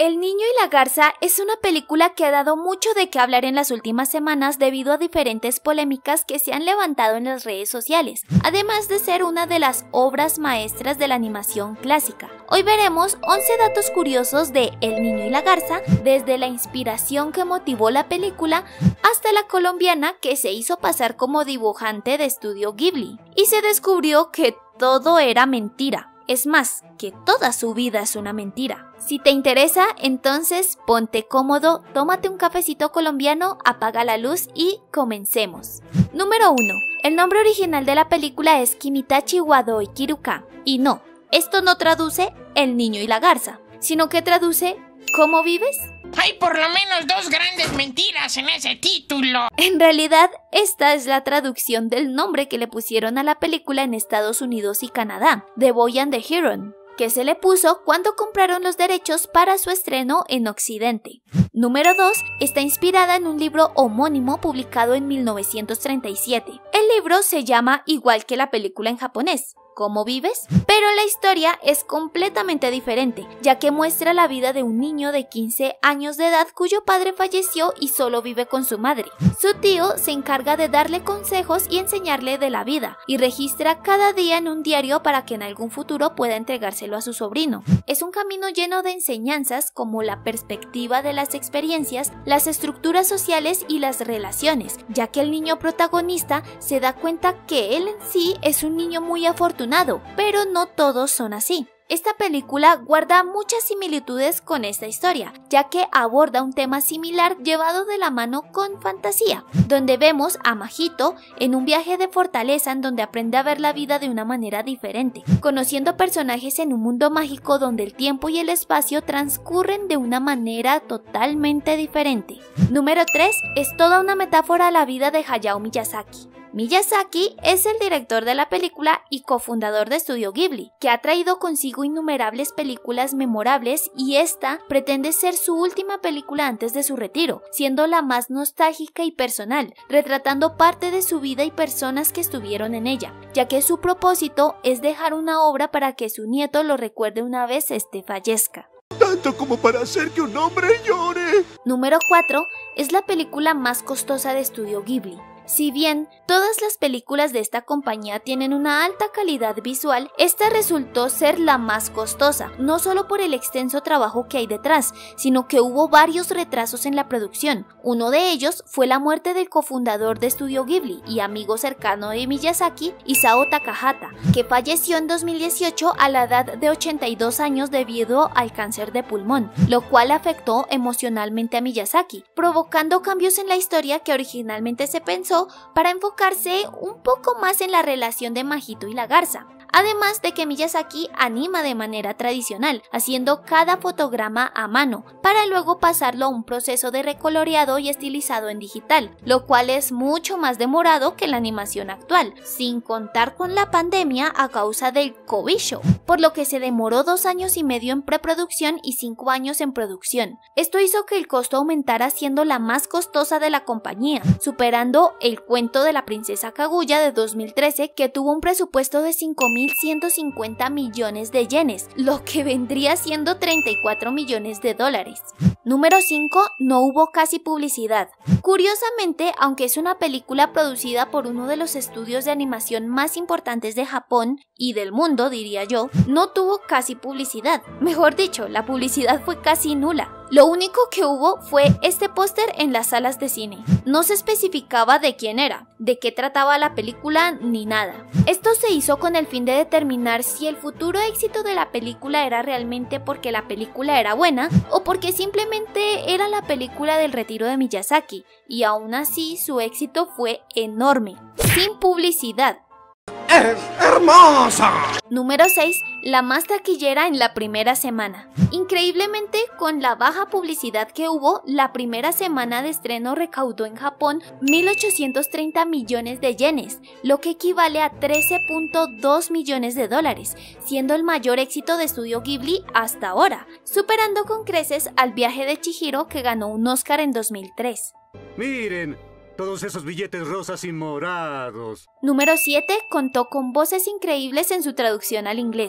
El niño y la garza es una película que ha dado mucho de qué hablar en las últimas semanas debido a diferentes polémicas que se han levantado en las redes sociales, además de ser una de las obras maestras de la animación clásica. Hoy veremos 11 datos curiosos de El niño y la garza, desde la inspiración que motivó la película hasta la colombiana que se hizo pasar como dibujante de estudio Ghibli y se descubrió que todo era mentira. Es más, que toda su vida es una mentira. Si te interesa, entonces ponte cómodo, tómate un cafecito colombiano, apaga la luz y comencemos. Número 1. El nombre original de la película es Kimitachi wa Doi Kiruka. Y no, esto no traduce El niño y la garza, sino que traduce ¿Cómo vives? Hay por lo menos dos grandes mentiras en ese título. En realidad, esta es la traducción del nombre que le pusieron a la película en Estados Unidos y Canadá, The Boy and the Heron, que se le puso cuando compraron los derechos para su estreno en Occidente. Número 2. Está inspirada en un libro homónimo publicado en 1937. El libro se llama igual que la película en japonés, ¿Cómo vives? Pero la historia es completamente diferente, ya que muestra la vida de un niño de 15 años de edad cuyo padre falleció y solo vive con su madre. Su tío se encarga de darle consejos y enseñarle de la vida, y registra cada día en un diario para que en algún futuro pueda entregárselo a su sobrino. Es un camino lleno de enseñanzas como la perspectiva de las experiencias, las estructuras sociales y las relaciones, ya que el niño protagonista se da cuenta que él en sí es un niño muy afortunado, pero no todos son así. Esta película guarda muchas similitudes con esta historia, ya que aborda un tema similar llevado de la mano con fantasía, donde vemos a Majito en un viaje de fortaleza en donde aprende a ver la vida de una manera diferente, conociendo personajes en un mundo mágico donde el tiempo y el espacio transcurren de una manera totalmente diferente. Número 3. Es toda una metáfora a la vida de Hayao Miyazaki. Miyazaki es el director de la película y cofundador de Estudio Ghibli, que ha traído consigo innumerables películas memorables y esta pretende ser su última película antes de su retiro, siendo la más nostálgica y personal, retratando parte de su vida y personas que estuvieron en ella, ya que su propósito es dejar una obra para que su nieto lo recuerde una vez fallezca. Tanto como para hacer que un hombre llore. Número 4. Es la película más costosa de Estudio Ghibli. Si bien todas las películas de esta compañía tienen una alta calidad visual, esta resultó ser la más costosa, no solo por el extenso trabajo que hay detrás, sino que hubo varios retrasos en la producción. Uno de ellos fue la muerte del cofundador de Estudio Ghibli y amigo cercano de Miyazaki, Isao Takahata, que falleció en 2018 a la edad de 82 años debido al cáncer de pulmón, lo cual afectó emocionalmente a Miyazaki, provocando cambios en la historia que originalmente se pensó para enfocarse un poco más en la relación de Majito y la garza. Además de que Miyazaki anima de manera tradicional, haciendo cada fotograma a mano, para luego pasarlo a un proceso de recoloreado y estilizado en digital, lo cual es mucho más demorado que la animación actual, sin contar con la pandemia a causa del COVID, por lo que se demoró 2 años y medio en preproducción y 5 años en producción. Esto hizo que el costo aumentara siendo la más costosa de la compañía, superando El cuento de la princesa Kaguya de 2013, que tuvo un presupuesto de 5.150 millones de yenes, lo que vendría siendo 34 millones de dólares. Número 5. No hubo casi publicidad. Curiosamente, aunque es una película producida por uno de los estudios de animación más importantes de Japón y del mundo, diría yo, no tuvo casi publicidad. Mejor dicho, la publicidad fue casi nula. Lo único que hubo fue este póster en las salas de cine. No se especificaba de quién era, de qué trataba la película ni nada. Esto se hizo con el fin de determinar si el futuro éxito de la película era realmente porque la película era buena o porque simplemente era la película del retiro de Miyazaki, y aún así su éxito fue enorme, sin publicidad. ¡Es hermosa! Número 6. La más taquillera en la primera semana. Increíblemente, con la baja publicidad que hubo, la primera semana de estreno recaudó en Japón 1.830 millones de yenes, lo que equivale a 13.2 millones de dólares, siendo el mayor éxito de Estudio Ghibli hasta ahora, superando con creces al Viaje de Chihiro, que ganó un Oscar en 2003. Miren, todos esos billetes rosas y morados. Número 7. Contó con voces increíbles en su traducción al inglés.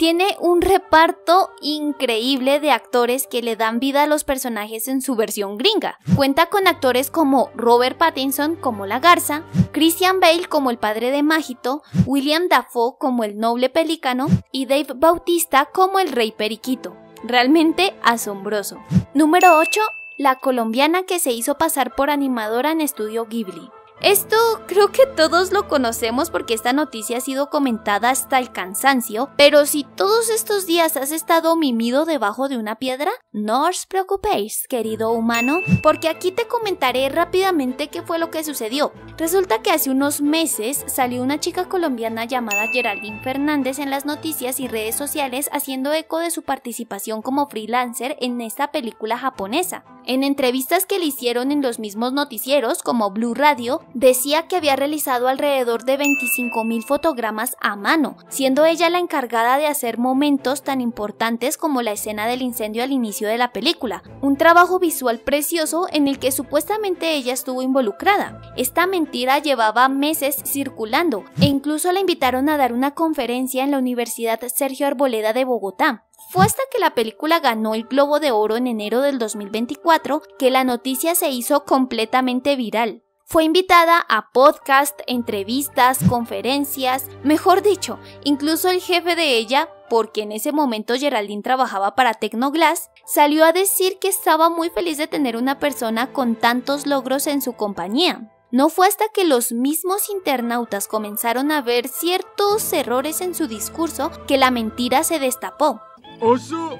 Tiene un reparto increíble de actores que le dan vida a los personajes en su versión gringa. Cuenta con actores como Robert Pattinson como la garza, Christian Bale como el padre de Mágito, William Dafoe como el noble pelícano y Dave Bautista como el rey periquito. Realmente asombroso. Número 8. La colombiana que se hizo pasar por animadora en Estudio Ghibli. Esto creo que todos lo conocemos porque esta noticia ha sido comentada hasta el cansancio, pero si todos estos días has estado mimido debajo de una piedra, no os preocupéis, querido humano, porque aquí te comentaré rápidamente qué fue lo que sucedió. Resulta que hace unos meses salió una chica colombiana llamada Geraldine Fernández en las noticias y redes sociales haciendo eco de su participación como freelancer en esta película japonesa. En entrevistas que le hicieron en los mismos noticieros como Blue Radio, decía que había realizado alrededor de 25.000 fotogramas a mano, siendo ella la encargada de hacer momentos tan importantes como la escena del incendio al inicio de la película, un trabajo visual precioso en el que supuestamente ella estuvo involucrada. Esta mentira llevaba meses circulando e incluso la invitaron a dar una conferencia en la Universidad Sergio Arboleda de Bogotá. Fue hasta que la película ganó el Globo de Oro en enero del 2024 que la noticia se hizo completamente viral. Fue invitada a podcast, entrevistas, conferencias, mejor dicho, incluso el jefe de ella, porque en ese momento Geraldine trabajaba para Tecnoglass, salió a decir que estaba muy feliz de tener una persona con tantos logros en su compañía. No fue hasta que los mismos internautas comenzaron a ver ciertos errores en su discurso que la mentira se destapó. Oso,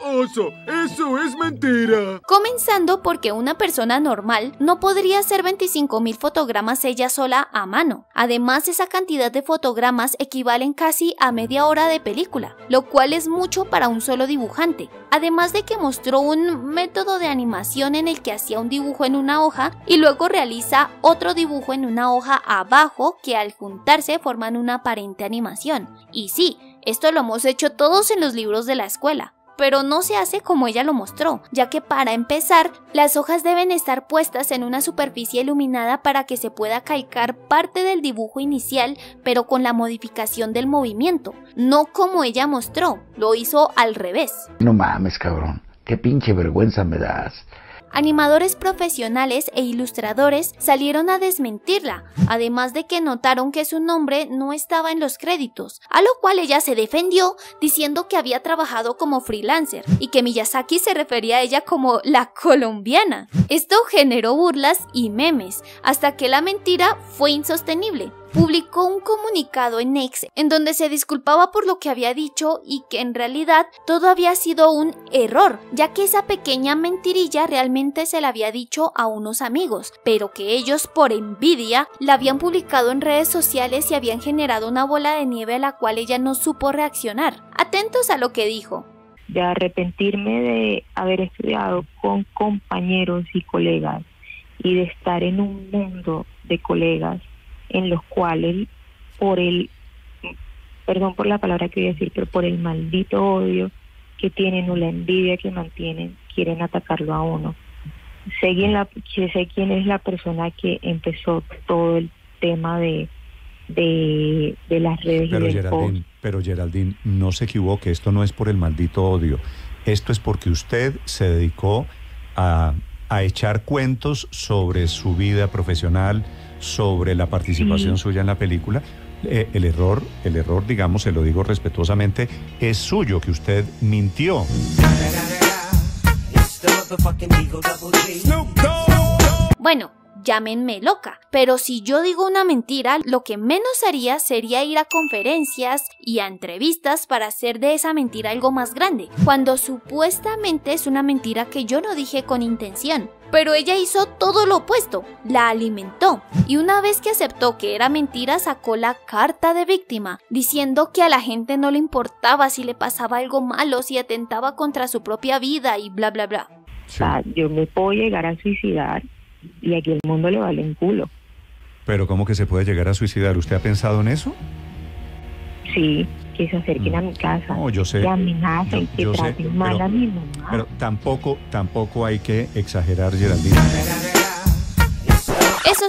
eso es mentira. Comenzando porque una persona normal no podría hacer 25.000 fotogramas ella sola a mano. Además, esa cantidad de fotogramas equivalen casi a media hora de película, lo cual es mucho para un solo dibujante. Además de que mostró un método de animación en el que hacía un dibujo en una hoja y luego realiza otro dibujo en una hoja abajo que al juntarse forman una aparente animación. Y sí, esto lo hemos hecho todos en los libros de la escuela, pero no se hace como ella lo mostró, ya que para empezar, las hojas deben estar puestas en una superficie iluminada para que se pueda calcar parte del dibujo inicial, pero con la modificación del movimiento, no como ella mostró, lo hizo al revés. No mames, cabrón, qué pinche vergüenza me das. Animadores profesionales e ilustradores salieron a desmentirla, además de que notaron que su nombre no estaba en los créditos, a lo cual ella se defendió diciendo que había trabajado como freelancer y que Miyazaki se refería a ella como la colombiana. Esto generó burlas y memes, hasta que la mentira fue insostenible. Publicó un comunicado en X en donde se disculpaba por lo que había dicho y que en realidad todo había sido un error, ya que esa pequeña mentirilla realmente se la había dicho a unos amigos, pero que ellos por envidia la habían publicado en redes sociales y habían generado una bola de nieve a la cual ella no supo reaccionar. Atentos a lo que dijo. De arrepentirme de haber estudiado con compañeros y colegas y de estar en un mundo de colegas en los cuales perdón por la palabra que voy a decir, pero por el maldito odio que tienen o la envidia que mantienen, quieren atacarlo a uno. Sé quién es la persona que empezó todo el tema de las redes y del post. Pero Geraldine, no se equivoque, esto no es por el maldito odio, esto es porque usted se dedicó a echar cuentos sobre su vida profesional, sobre la participación suya en la película. El error, digamos, se lo digo respetuosamente, es suyo, que usted mintió. Bueno, llámenme loca, pero si yo digo una mentira, lo que menos haría sería ir a conferencias y a entrevistas para hacer de esa mentira algo más grande, cuando supuestamente es una mentira que yo no dije con intención. Pero ella hizo todo lo opuesto, la alimentó, y una vez que aceptó que era mentira sacó la carta de víctima, diciendo que a la gente no le importaba si le pasaba algo malo, si atentaba contra su propia vida y bla bla bla. Sí. Yo me puedo llegar a suicidar y aquí el mundo le vale un culo. ¿Pero cómo que se puede llegar a suicidar? ¿Usted ha pensado en eso? Sí, que se acerquen a mi casa, no, yo sé, que amenacen, que traten mal a mi mamá. Pero tampoco hay que exagerar, Geraldine. Eso sí,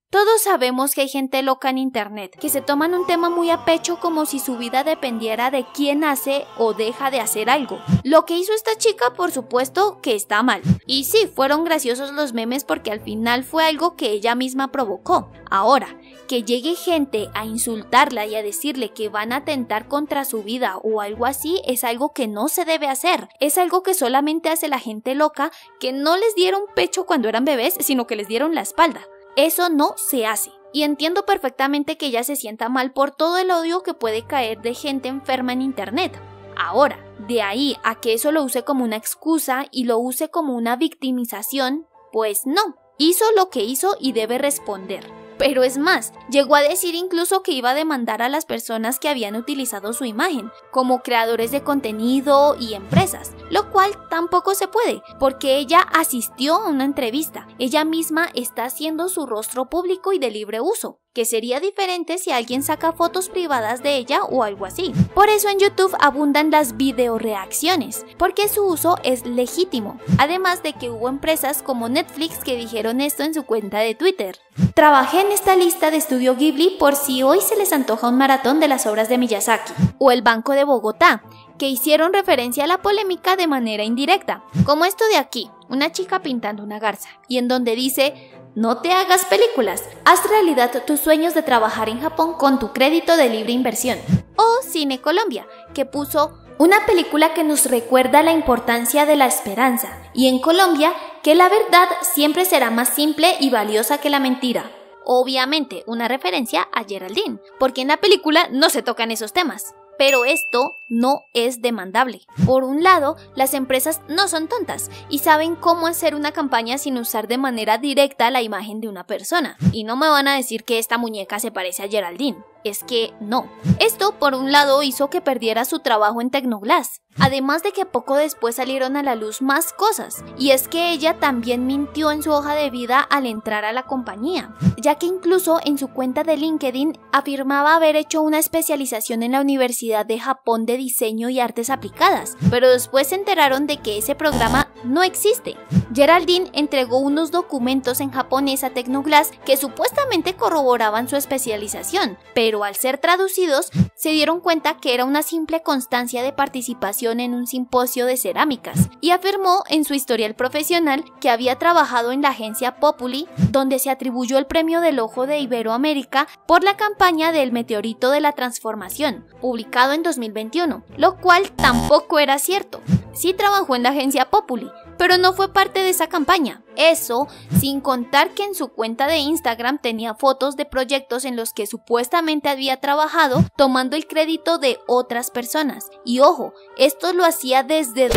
Todos sabemos que hay gente loca en internet, que se toman un tema muy a pecho como si su vida dependiera de quién hace o deja de hacer algo. Lo que hizo esta chica, por supuesto, que está mal. Y sí, fueron graciosos los memes porque al final fue algo que ella misma provocó. Ahora, que llegue gente a insultarla y a decirle que van a atentar contra su vida o algo así es algo que no se debe hacer. Es algo que solamente hace la gente loca que no les dieron pecho cuando eran bebés, sino que les dieron la espalda. Eso no se hace. Y entiendo perfectamente que ella se sienta mal por todo el odio que puede caer de gente enferma en internet. Ahora, de ahí a que eso lo use como una excusa y lo use como una victimización, pues no. Hizo lo que hizo y debe responder. Pero es más, llegó a decir incluso que iba a demandar a las personas que habían utilizado su imagen, como creadores de contenido y empresas, lo cual tampoco se puede, porque ella asistió a una entrevista. Ella misma está haciendo su rostro público y de libre uso, que sería diferente si alguien saca fotos privadas de ella o algo así. Por eso en YouTube abundan las videoreacciones, porque su uso es legítimo, además de que hubo empresas como Netflix que dijeron esto en su cuenta de Twitter. Trabajé en esta lista de Estudio Ghibli por si hoy se les antoja un maratón de las obras de Miyazaki, o El Banco de Bogotá, que hicieron referencia a la polémica de manera indirecta, como esto de aquí, una chica pintando una garza, y en donde dice: no te hagas películas, haz realidad tus sueños de trabajar en Japón con tu crédito de libre inversión. O Cine Colombia, que puso una película que nos recuerda la importancia de la esperanza, y en Colombia, que la verdad siempre será más simple y valiosa que la mentira. Obviamente, una referencia a Geraldine, porque en la película no se tocan esos temas. Pero esto no es demandable. Por un lado, las empresas no son tontas y saben cómo hacer una campaña sin usar de manera directa la imagen de una persona. Y no me van a decir que esta muñeca se parece a Geraldine. Es que no. Esto, por un lado, hizo que perdiera su trabajo en Tecnoglass. Además de que poco después salieron a la luz más cosas. Y es que ella también mintió en su hoja de vida al entrar a la compañía, ya que incluso en su cuenta de LinkedIn afirmaba haber hecho una especialización en la Universidad de Japón de Diseño y Artes Aplicadas, pero después se enteraron de que ese programa no existe. Geraldine entregó unos documentos en japonés a Tecnoglass que supuestamente corroboraban su especialización, pero al ser traducidos se dieron cuenta que era una simple constancia de participación en un simposio de cerámicas, y afirmó en su historial profesional que había trabajado en la agencia Populi, donde se atribuyó el premio del Ojo de Iberoamérica por la campaña del meteorito de la transformación, publicado en 2021, lo cual tampoco era cierto. Sí trabajó en la agencia Populi, pero no fue parte de esa campaña. Eso, sin contar que en su cuenta de Instagram tenía fotos de proyectos en los que supuestamente había trabajado, tomando el crédito de otras personas. Y ojo, esto lo hacía desde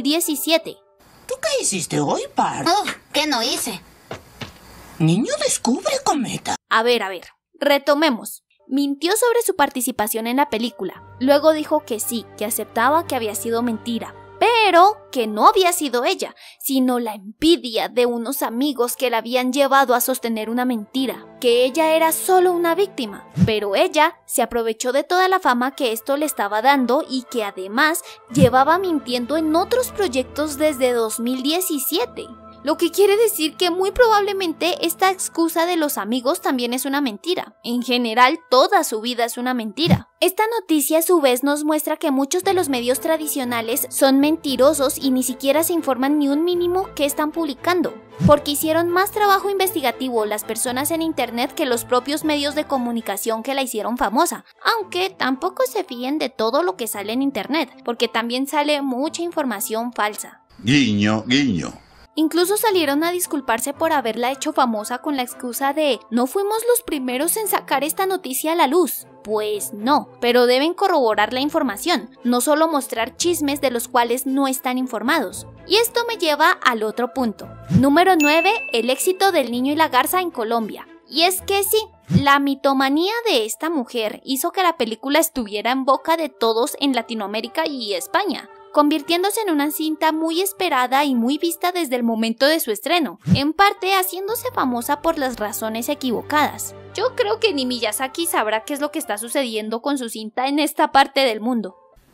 2017. ¿Tú qué hiciste hoy, Par? Oh, ¿qué no hice? Niño descubre cometa. A ver, retomemos. Mintió sobre su participación en la película. Luego dijo que sí, que aceptaba que había sido mentira, pero que no había sido ella, sino la envidia de unos amigos que la habían llevado a sostener una mentira, que ella era solo una víctima. Pero ella se aprovechó de toda la fama que esto le estaba dando y que además llevaba mintiendo en otros proyectos desde 2017. Lo que quiere decir que muy probablemente esta excusa de los amigos también es una mentira. En general, toda su vida es una mentira. Esta noticia a su vez nos muestra que muchos de los medios tradicionales son mentirosos y ni siquiera se informan ni un mínimo qué están publicando, porque hicieron más trabajo investigativo las personas en internet que los propios medios de comunicación que la hicieron famosa, aunque tampoco se fíen de todo lo que sale en internet, porque también sale mucha información falsa. Guiño, guiño. Incluso salieron a disculparse por haberla hecho famosa con la excusa de "no fuimos los primeros en sacar esta noticia a la luz". Pues no, pero deben corroborar la información, no solo mostrar chismes de los cuales no están informados. Y esto me lleva al otro punto. Número 9, el éxito del Niño y la Garza en Colombia. Y es que sí, la mitomanía de esta mujer hizo que la película estuviera en boca de todos en Latinoamérica y España, convirtiéndose en una cinta muy esperada y muy vista desde el momento de su estreno, en parte haciéndose famosa por las razones equivocadas. Yo creo que ni Miyazaki sabrá qué es lo que está sucediendo con su cinta en esta parte del mundo.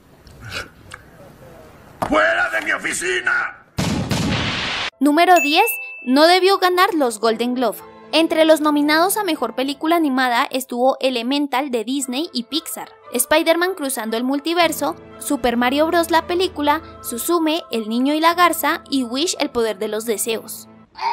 ¡Fuera de mi oficina! Número 10. No debió ganar los Golden Globe. Entre los nominados a Mejor Película Animada estuvo Elemental de Disney y Pixar, Spider-Man Cruzando el Multiverso, Super Mario Bros. La película, Suzume, El Niño y la Garza y Wish, El Poder de los Deseos.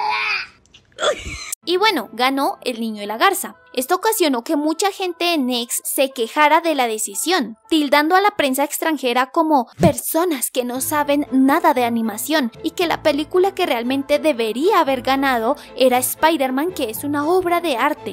Y bueno, ganó El Niño y la Garza. Esto ocasionó que mucha gente en X se quejara de la decisión, tildando a la prensa extranjera como personas que no saben nada de animación y que la película que realmente debería haber ganado era Spider-Man, que es una obra de arte.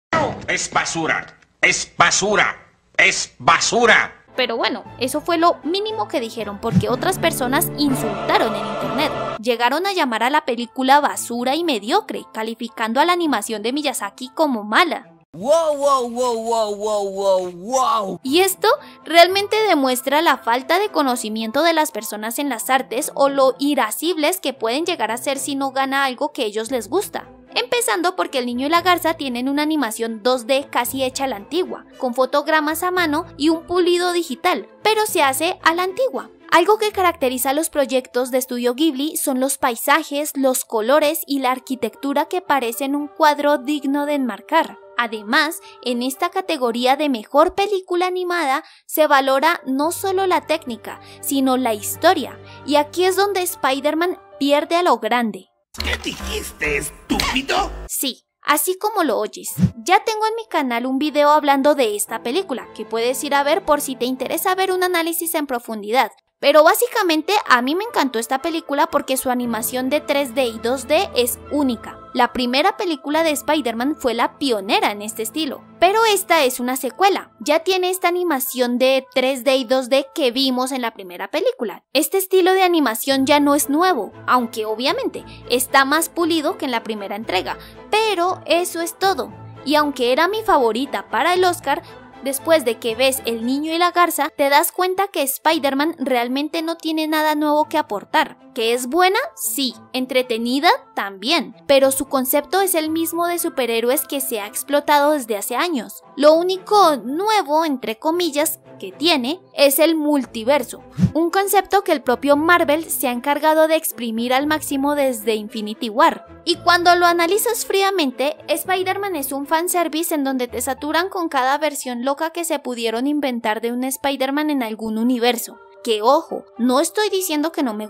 Es basura. Es basura. Es basura. Pero bueno, eso fue lo mínimo que dijeron, porque otras personas insultaron en internet. Llegaron a llamar a la película basura y mediocre, calificando a la animación de Miyazaki como mala. Wow, wow, wow, wow, wow, wow, wow. Y esto realmente demuestra la falta de conocimiento de las personas en las artes o lo irascibles que pueden llegar a ser si no gana algo que a ellos les gusta. Empezando porque El Niño y la Garza tienen una animación 2D casi hecha a la antigua, con fotogramas a mano y un pulido digital, pero se hace a la antigua. Algo que caracteriza a los proyectos de Estudio Ghibli son los paisajes, los colores y la arquitectura que parecen un cuadro digno de enmarcar. Además, en esta categoría de Mejor Película Animada se valora no solo la técnica, sino la historia, y aquí es donde Spider-Man pierde a lo grande. ¿Qué dijiste, estúpido? Sí, así como lo oyes. Ya tengo en mi canal un video hablando de esta película, que puedes ir a ver por si te interesa ver un análisis en profundidad. Pero básicamente a mí me encantó esta película porque su animación de 3D y 2D es única. La primera película de Spider-Man fue la pionera en este estilo, pero esta es una secuela. Ya tiene esta animación de 3D y 2D que vimos en la primera película. Este estilo de animación ya no es nuevo, aunque obviamente está más pulido que en la primera entrega, pero eso es todo. Y aunque era mi favorita para el Oscar, después de que ves El Niño y la Garza, te das cuenta que Spider-Man realmente no tiene nada nuevo que aportar. ¿Que es buena? Sí. ¿Entretenida? También. Pero su concepto es el mismo de superhéroes que se ha explotado desde hace años. Lo único nuevo, entre comillas, que tiene es el multiverso, un concepto que el propio Marvel se ha encargado de exprimir al máximo desde Infinity War. Y cuando lo analizas fríamente, Spider-Man es un fanservice en donde te saturan con cada versión loca que se pudieron inventar de un Spider-Man en algún universo. Que ojo, no estoy diciendo que no me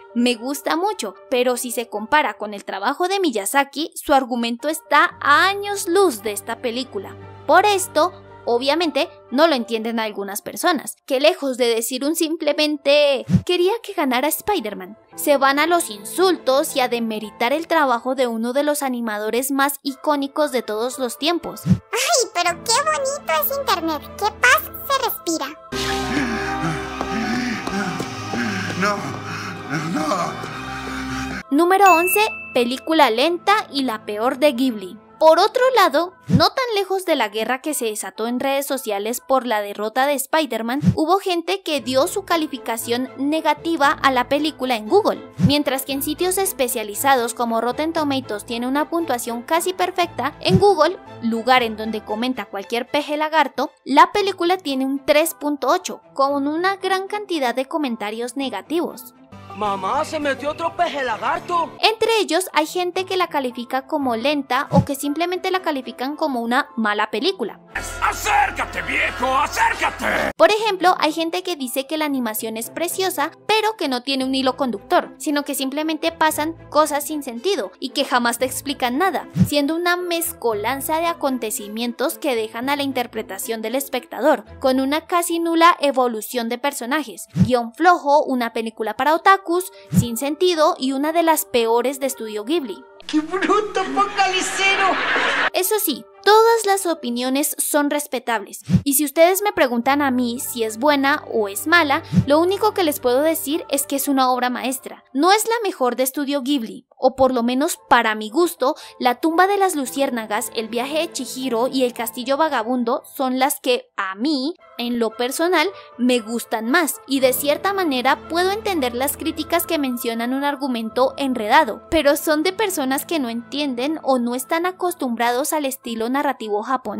gusta mucho, pero si se compara con el trabajo de Miyazaki, su argumento está a años luz de esta película. Por esto, obviamente, no lo entienden algunas personas, que lejos de decir un simplemente quería que ganara Spider-Man, se van a los insultos y a demeritar el trabajo de uno de los animadores más icónicos de todos los tiempos. ¡Ay, pero qué bonito es internet! ¡Qué paz se respira! No. Número 11. Película lenta y la peor de Ghibli. Por otro lado, no tan lejos de la guerra que se desató en redes sociales por la derrota de Spider-Man, hubo gente que dio su calificación negativa a la película en Google. Mientras que en sitios especializados como Rotten Tomatoes tiene una puntuación casi perfecta, en Google, lugar en donde comenta cualquier peje lagarto, la película tiene un 3.8, con una gran cantidad de comentarios negativos. Mamá, se metió otro peje lagarto. Entre ellos hay gente que la califica como lenta o que simplemente la califican como una mala película. ¡Acércate, viejo! ¡Acércate! Por ejemplo, hay gente que dice que la animación es preciosa, pero que no tiene un hilo conductor, sino que simplemente pasan cosas sin sentido y que jamás te explican nada, siendo una mezcolanza de acontecimientos que dejan a la interpretación del espectador, con una casi nula evolución de personajes, guión flojo, una película para otakus, sin sentido y una de las peores de Estudio Ghibli. ¡Qué bruto, focalicero! Eso sí, todas las opiniones son respetables, y si ustedes me preguntan a mí si es buena o es mala, lo único que les puedo decir es que es una obra maestra. No es la mejor de Estudio Ghibli, o por lo menos para mi gusto, La tumba de las luciérnagas, El viaje de Chihiro y El castillo vagabundo son las que a mí, en lo personal, me gustan más, y de cierta manera puedo entender las críticas que mencionan un argumento enredado, pero son de personas que no entienden o no están acostumbrados al estilo narrativo japonés.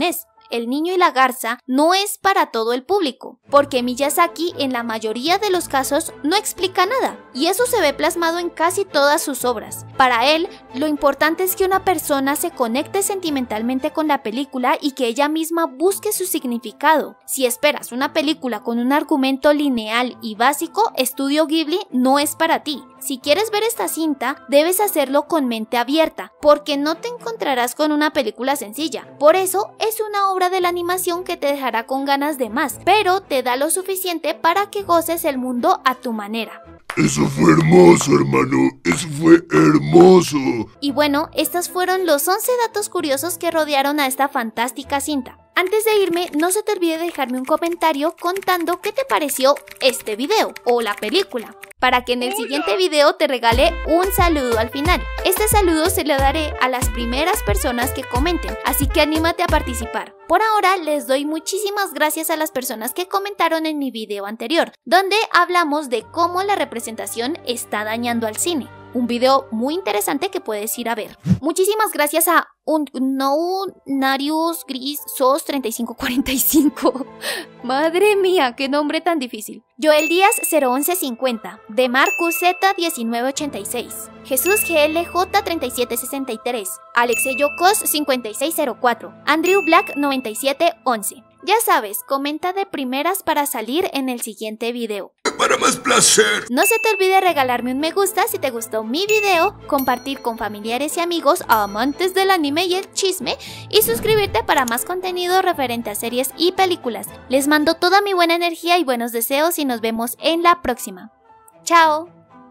El niño y la garza no es para todo el público, porque Miyazaki en la mayoría de los casos no explica nada, y eso se ve plasmado en casi todas sus obras. Para él, lo importante es que una persona se conecte sentimentalmente con la película y que ella misma busque su significado. Si esperas una película con un argumento lineal y básico, Estudio Ghibli no es para ti. Si quieres ver esta cinta, debes hacerlo con mente abierta, porque no te encontrarás con una película sencilla. Por eso, es una obra de la animación que te dejará con ganas de más, pero te da lo suficiente para que goces el mundo a tu manera. Eso fue hermoso, hermano. Eso fue hermoso. Y bueno, estos fueron los 11 datos curiosos que rodearon a esta fantástica cinta. Antes de irme, no se te olvide dejarme un comentario contando qué te pareció este video o la película, para que en el siguiente video te regale un saludo al final. Este saludo se lo daré a las primeras personas que comenten, así que anímate a participar. Por ahora les doy muchísimas gracias a las personas que comentaron en mi video anterior, donde hablamos de cómo la representación está dañando al cine. Un video muy interesante que puedes ir a ver. Muchísimas gracias a Narius Gris Sos 3545. Madre mía, qué nombre tan difícil. Joel Díaz 01150, de Marcus Z 1986, Jesús GLJ 3763, Alexeyo Cos 5604, Andrew Black 9711. Ya sabes, comenta de primeras para salir en el siguiente video. Para más placer. No se te olvide regalarme un me gusta si te gustó mi video, compartir con familiares y amigos amantes del anime y el chisme, y suscribirte para más contenido referente a series y películas. Les mando toda mi buena energía y buenos deseos y nos vemos en la próxima. ¡Chao!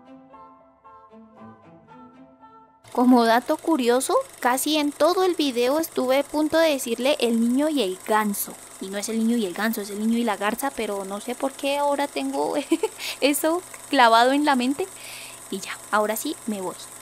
Como dato curioso, casi en todo el video estuve a punto de decirle el niño y el ganso. Y no es el niño y el ganso, es el niño y la garza, pero no sé por qué ahora tengo eso clavado en la mente. Y ya, ahora sí me voy.